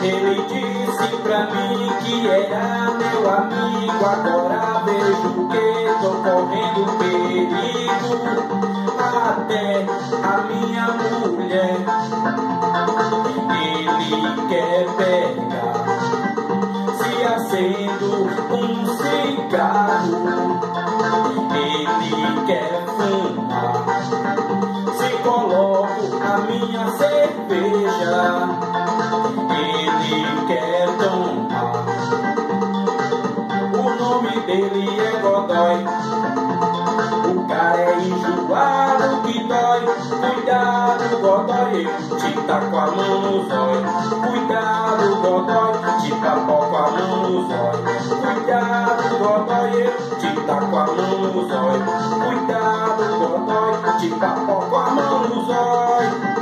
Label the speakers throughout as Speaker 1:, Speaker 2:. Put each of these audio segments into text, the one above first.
Speaker 1: Ele disse pra mim que era meu amigo, agora vejo que tô correndo perigo. Até a minha mulher ele quer pegar, se acendo um cigarro, ele quer fumar, se coloco a minha cerveja, ele quer tomar. O nome dele é Godoy, o cara é enjoado que dói. Cuidado, Godoy, eu te taco a mão no zóio. Cuidado, Godoy, te tapo a mão no zóio. Cuidado, Godoy, eu te taco a mão no zóio. Cuidado, Godoy, te tapo a mão no zóio.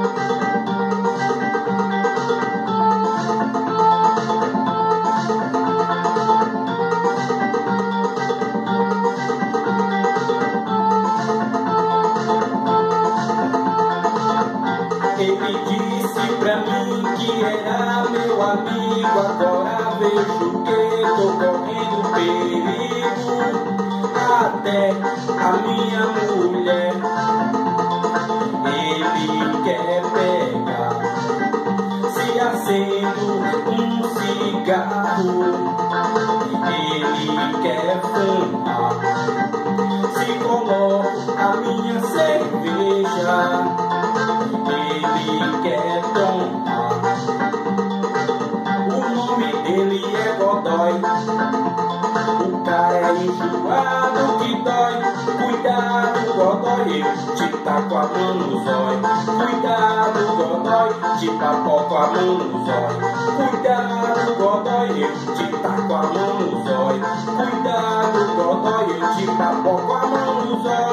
Speaker 1: Ele disse pra mim que era meu amigo, agora vejo que tô correndo perigo. Até a minha mulher ele quer pegar, se acendo um cigarro, ele quer fumar, se coloco a minha cerveja, ele quer tomar. O nome dele é Godoy, o cara é enjoado que dói. Cuidado, Godoy, eu te taco a mão no zóio. Cuidado, Godoy, te tapo a mão no zóio. Cuidado, Godoy, eu te taco a mão no zóio. Cuidado, Godoy, eu te tapo a mão no zóio.